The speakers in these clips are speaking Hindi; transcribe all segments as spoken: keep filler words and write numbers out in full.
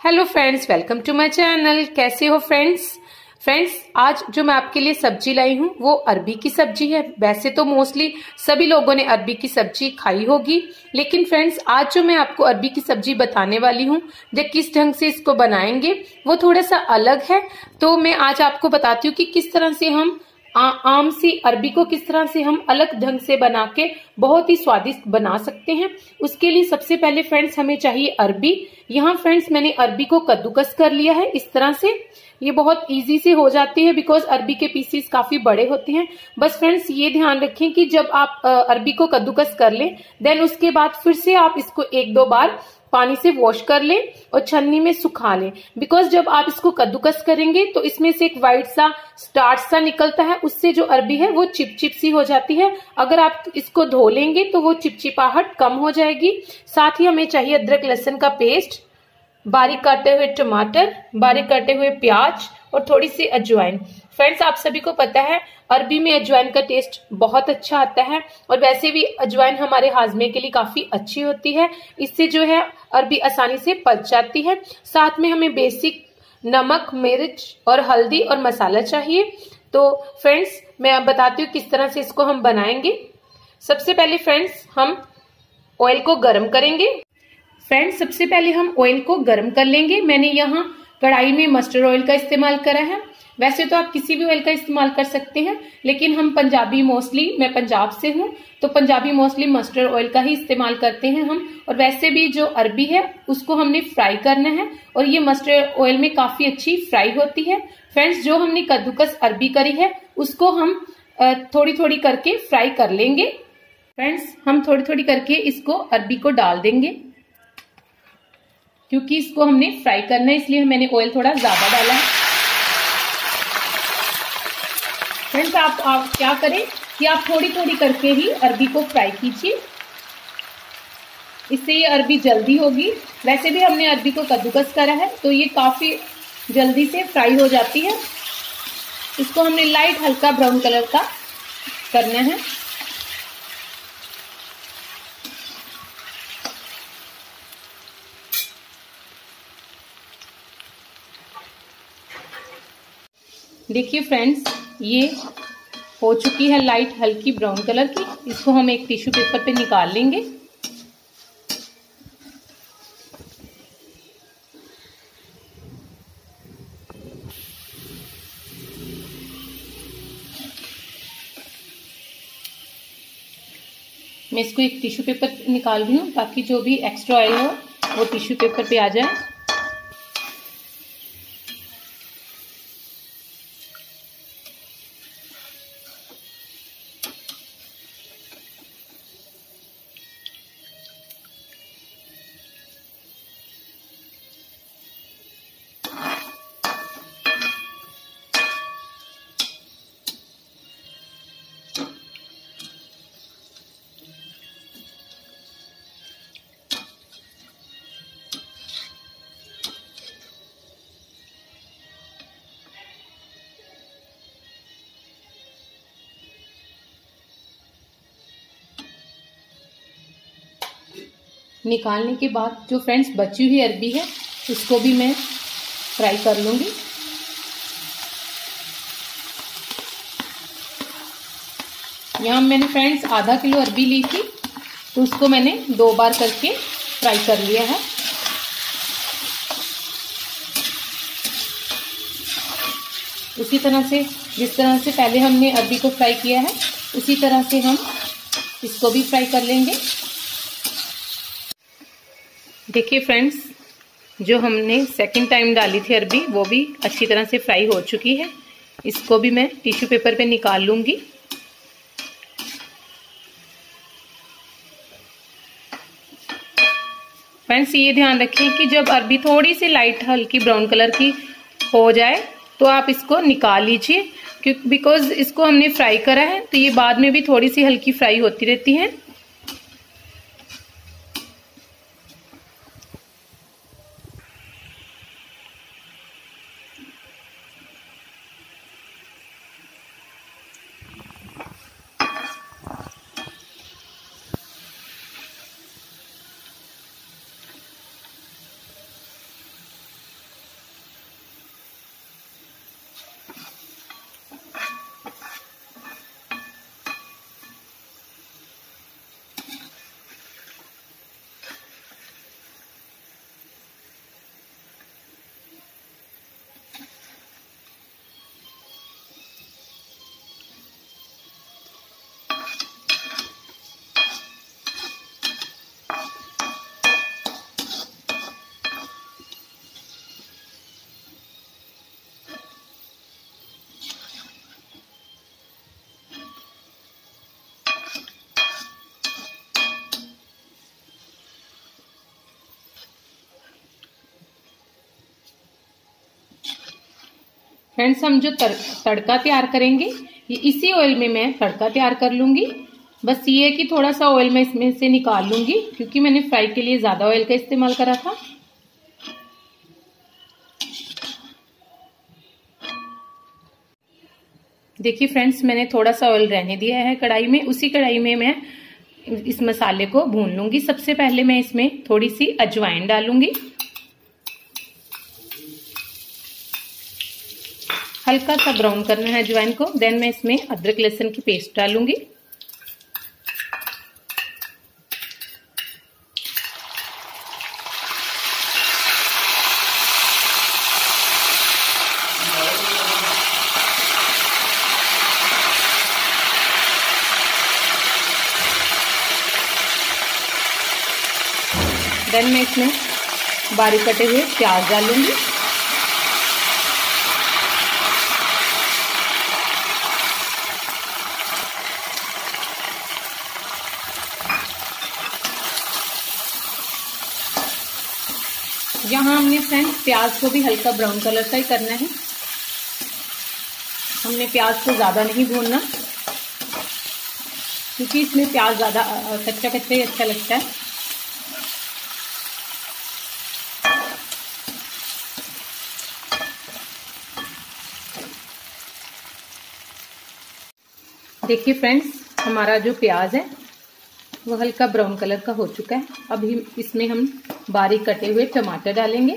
Hello friends, welcome to my channel. कैसे हो फ्रेंड्स? फ्रेंड्स, आज जो मैं आपके लिए सब्जी लाई हूँ वो अरबी की सब्जी है। वैसे तो मोस्टली सभी लोगों ने अरबी की सब्जी खाई होगी, लेकिन फ्रेंड्स आज जो मैं आपको अरबी की सब्जी बताने वाली हूँ, जो किस ढंग से इसको बनाएंगे वो थोड़ा सा अलग है। तो मैं आज आपको बताती हूँ कि किस तरह से हम आ, आम सी अरबी को किस तरह से हम अलग ढंग से बना के बहुत ही स्वादिष्ट बना सकते हैं। उसके लिए सबसे पहले फ्रेंड्स हमें चाहिए अरबी। यहाँ फ्रेंड्स मैंने अरबी को कद्दूकस कर लिया है इस तरह से। ये बहुत इजी से हो जाती है बिकॉज अरबी के पीसीस काफी बड़े होते हैं। बस फ्रेंड्स ये ध्यान रखें कि जब आप अरबी को कद्दूकस कर लें देन उसके बाद फिर से आप इसको एक दो बार पानी से वॉश कर लें और छन्नी में सुखा लें। बिकॉज जब आप इसको कद्दूकस करेंगे तो इसमें से एक वाइट सा स्टार्च सा निकलता है, उससे जो अरबी है वो चिपचिप सी हो जाती है। अगर आप इसको धो लेंगे तो वो चिपचिपाहट कम हो जाएगी। साथ ही हमें चाहिए अदरक लहसुन का पेस्ट, बारीक काटे हुए टमाटर, बारीक काटे हुए प्याज और थोड़ी सी अजवाइन। फ्रेंड्स आप सभी को पता है अरबी में अजवाइन का टेस्ट बहुत अच्छा आता है और वैसे भी अजवाइन हमारे हाजमे के लिए काफी अच्छी होती है। इससे जो है अरबी आसानी से पच जाती है। साथ में हमें बेसिक नमक, मिर्च और हल्दी और मसाला चाहिए। तो फ्रेंड्स मैं अब बताती हूँ किस तरह से इसको हम बनाएंगे। सबसे पहले फ्रेंड्स हम ऑयल को गर्म करेंगे। फ्रेंड्स सबसे पहले हम ऑयल को गर्म कर लेंगे। मैंने यहाँ कढ़ाई में मस्टर्ड ऑयल का इस्तेमाल करा है। वैसे तो आप किसी भी ऑयल का इस्तेमाल कर सकते हैं, लेकिन हम पंजाबी मोस्टली, मैं पंजाब से हूँ तो पंजाबी मोस्टली मस्टर्ड ऑयल का ही इस्तेमाल करते हैं हम। और वैसे भी जो अरबी है उसको हमने फ्राई करना है और ये मस्टर्ड ऑयल में काफी अच्छी फ्राई होती है। फ्रेंड्स जो हमने कद्दूकस अरबी करी है उसको हम थोड़ी थोड़ी करके फ्राई कर लेंगे। फ्रेंड्स हम थोड़ी थोड़ी करके इसको अरबी को डाल देंगे क्योंकि इसको हमने फ्राई करना है, इसलिए मैंने ऑयल थोड़ा ज्यादा डाला है। फ्रेंड्स आप, आप क्या करें कि आप थोड़ी थोड़ी करके ही अरबी को फ्राई कीजिए, इससे ये अरबी जल्दी होगी। वैसे भी हमने अरबी को कद्दूकस करा है तो ये काफी जल्दी से फ्राई हो जाती है। इसको हमने लाइट हल्का ब्राउन कलर का करना है। देखिए फ्रेंड्स ये हो चुकी है लाइट हल्की ब्राउन कलर की। इसको हम एक टिश्यू पेपर पे निकाल लेंगे। मैं इसको एक टिश्यू पेपर निकाल रही हूँ ताकि जो भी एक्स्ट्रा ऑयल हो वो टिश्यू पेपर पे आ जाए। निकालने के बाद जो फ्रेंड्स बची हुई अरबी है उसको भी मैं फ्राई कर लूंगी। यहाँ मैंने फ्रेंड्स आधा किलो अरबी ली थी तो उसको मैंने दो बार करके फ्राई कर लिया है। उसी तरह से जिस तरह से पहले हमने अरबी को फ्राई किया है उसी तरह से हम इसको भी फ्राई कर लेंगे। देखिए फ्रेंड्स जो हमने सेकंड टाइम डाली थी अरबी वो भी अच्छी तरह से फ्राई हो चुकी है। इसको भी मैं टिश्यू पेपर पे निकाल लूंगी। फ्रेंड्स ये ध्यान रखें कि जब अरबी थोड़ी सी लाइट हल्की ब्राउन कलर की हो जाए तो आप इसको निकाल लीजिए, क्योंकि बिकॉज इसको हमने फ्राई करा है तो ये बाद में भी थोड़ी सी हल्की फ्राई होती रहती है। फ्रेंड्स हम जो तड़का तैयार करेंगे ये इसी ऑयल में मैं तड़का तैयार कर लूंगी। बस ये है कि थोड़ा सा ऑयल मैं इसमें से निकाल लूंगी क्योंकि मैंने फ्राई के लिए ज्यादा ऑयल का इस्तेमाल करा था। देखिए फ्रेंड्स मैंने थोड़ा सा ऑयल रहने दिया है कढ़ाई में, उसी कढ़ाई में मैं इस मसाले को भून लूंगी। सबसे पहले मैं इसमें थोड़ी सी अजवाइन डालूंगी, हल्का सा ब्राउन करना है अजवाइन को। देन मैं इसमें अदरक लहसुन की पेस्ट डालूंगी, देन मैं इसमें बारीक कटे हुए प्याज डालूंगी, यहाँ हमने फ्रेंड्स प्याज को भी हल्का ब्राउन कलर का ही करना है। हमने प्याज को ज्यादा नहीं भूनना क्योंकि इसमें प्याज ज्यादा कच्चा कच्चा ही अच्छा लगता है। देखिए फ्रेंड्स हमारा जो प्याज है वो हल्का ब्राउन कलर का हो चुका है। अभी इसमें हम बारीक कटे हुए टमाटर डालेंगे,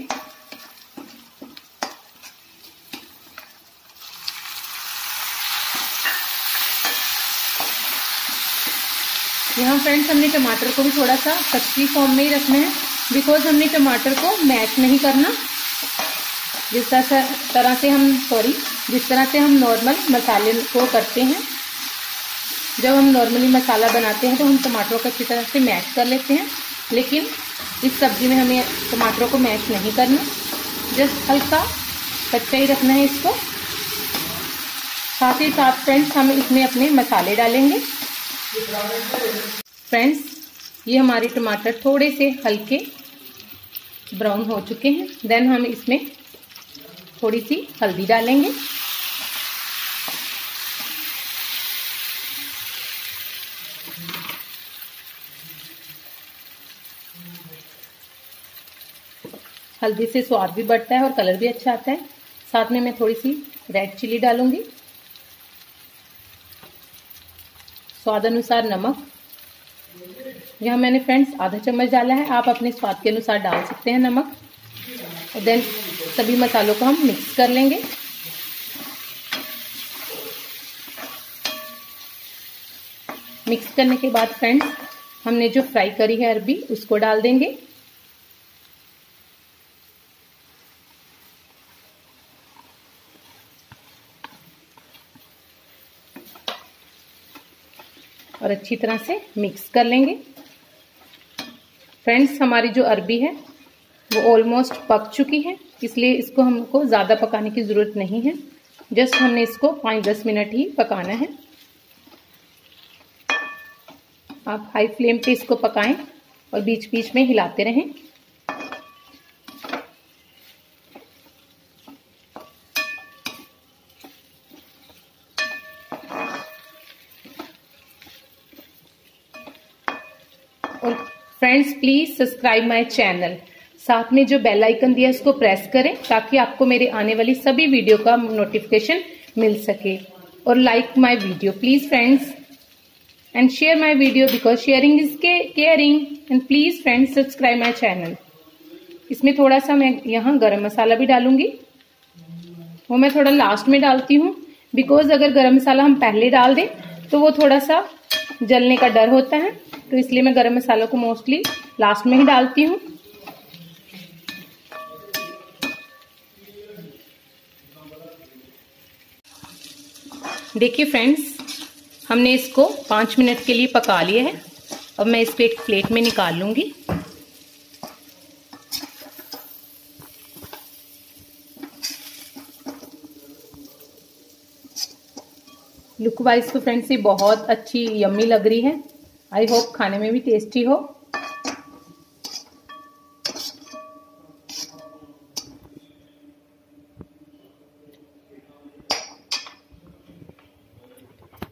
यहाँ फ्रेंड्स हमने टमाटर को भी थोड़ा सा कच्ची फॉर्म में ही रखना है बिकॉज हमने टमाटर को मैश नहीं करना। जिस तरह से हम सॉरी जिस तरह से हम नॉर्मल मसाले को करते हैं, जब हम नॉर्मली मसाला बनाते हैं तो हम टमाटरों को अच्छी तरह से मैश कर लेते हैं, लेकिन इस सब्जी में हमें टमाटरों को मैश नहीं करना, जस्ट हल्का कच्चा ही रखना है इसको। साथ ही साथ फ्रेंड्स हम इसमें अपने मसाले डालेंगे। फ्रेंड्स ये हमारे टमाटर थोड़े से हल्के ब्राउन हो चुके हैं। देन हम इसमें थोड़ी सी हल्दी डालेंगे, हल्दी से स्वाद भी बढ़ता है और कलर भी अच्छा आता है। साथ में मैं थोड़ी सी रेड चिली डालूंगी, स्वाद अनुसार नमक, यहाँ मैंने फ्रेंड्स आधा चम्मच डाला है, आप अपने स्वाद के अनुसार डाल सकते हैं नमक। और देन सभी मसालों को हम मिक्स कर लेंगे। मिक्स करने के बाद फ्रेंड्स हमने जो फ्राई करी है अरबी उसको डाल देंगे। और अच्छी तरह से मिक्स कर लेंगे। फ्रेंड्स हमारी जो अरबी है वो ऑलमोस्ट पक चुकी है, इसलिए इसको हमको ज़्यादा पकाने की ज़रूरत नहीं है, जस्ट हमने इसको पाँच दस मिनट ही पकाना है। आप हाई फ्लेम पे इसको पकाएं और बीच बीच में हिलाते रहें। और friends please subscribe my channel, साथ में जो बेल आइकन दिया है उसको प्रेस करें ताकि आपको मेरे आने वाली सभी वीडियो का नोटिफिकेशन मिल सके। और like my video please friends and share my video because sharing is caring. And please friends subscribe my channel. इसमें थोड़ा सा मैं यहाँ गरम मसाला भी डालूंगी, वो मैं थोड़ा लास्ट में डालती हूँ बिकॉज अगर गरम मसाला हम पहले डाल दें तो वो थोड़ा सा जलने का डर होता है, तो इसलिए मैं गरम मसाला को मोस्टली लास्ट में ही डालती हूँ। देखिए फ्रेंड्स हमने इसको पाँच मिनट के लिए पका लिया है। अब मैं इसको एक प्लेट में निकाल लूंगी। लुक वाइज तो फ्रेंड्स ये बहुत अच्छी यम्मी लग रही है। आई होप खाने में भी टेस्टी हो।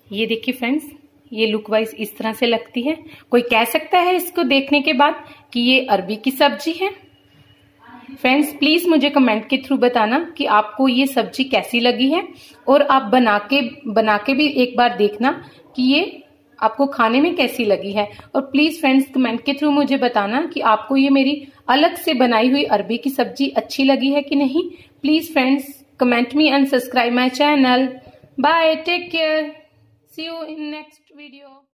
ये देखिए फ्रेंड्स, ये लुक वाइज इस तरह से लगती है। कोई कह सकता है इसको देखने के बाद कि ये अरबी की सब्जी है। फ्रेंड्स प्लीज मुझे कमेंट के थ्रू बताना कि आपको ये सब्जी कैसी लगी है, और आप बना के बना के भी एक बार देखना कि ये आपको खाने में कैसी लगी है। और प्लीज फ्रेंड्स कमेंट के थ्रू मुझे बताना कि आपको ये मेरी अलग से बनाई हुई अरबी की सब्जी अच्छी लगी है कि नहीं। Please friends comment me and subscribe my channel. Bye, take care, see you in next video.